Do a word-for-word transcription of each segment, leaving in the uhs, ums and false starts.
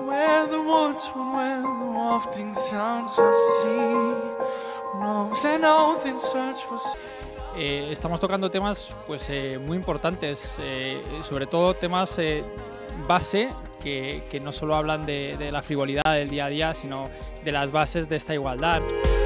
Eh, estamos tocando temas pues, eh, muy importantes, eh, sobre todo temas eh, base que, que no solo hablan de, de la frivolidad del día a día, sino de las bases de esta igualdad.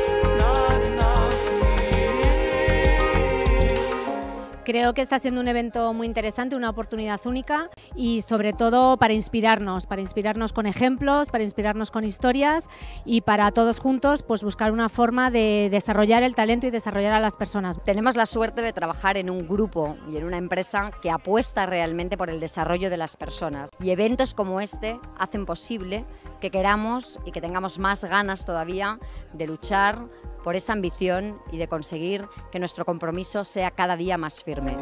Creo que está siendo un evento muy interesante, una oportunidad única y sobre todo para inspirarnos, para inspirarnos con ejemplos, para inspirarnos con historias y para todos juntos pues buscar una forma de desarrollar el talento y desarrollar a las personas. Tenemos la suerte de trabajar en un grupo y en una empresa que apuesta realmente por el desarrollo de las personas y eventos como este hacen posible que queramos y que tengamos más ganas todavía de luchar por esa ambición y de conseguir que nuestro compromiso sea cada día más firme.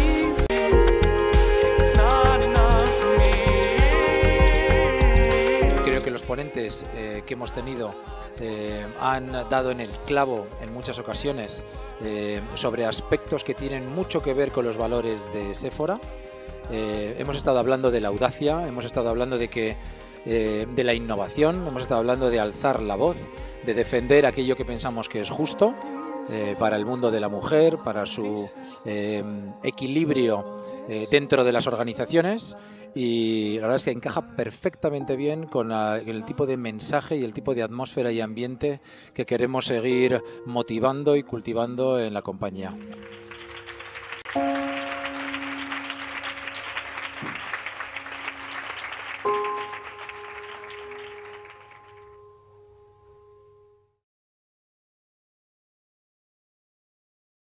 Creo que los ponentes eh, que hemos tenido eh, han dado en el clavo en muchas ocasiones eh, sobre aspectos que tienen mucho que ver con los valores de Sephora. Eh, hemos estado hablando de la audacia, hemos estado hablando de que Eh, de la innovación, hemos estado hablando de alzar la voz, de defender aquello que pensamos que es justo eh, para el mundo de la mujer, para su eh, equilibrio eh, dentro de las organizaciones, y la verdad es que encaja perfectamente bien con la, el tipo de mensaje y el tipo de atmósfera y ambiente que queremos seguir motivando y cultivando en la compañía.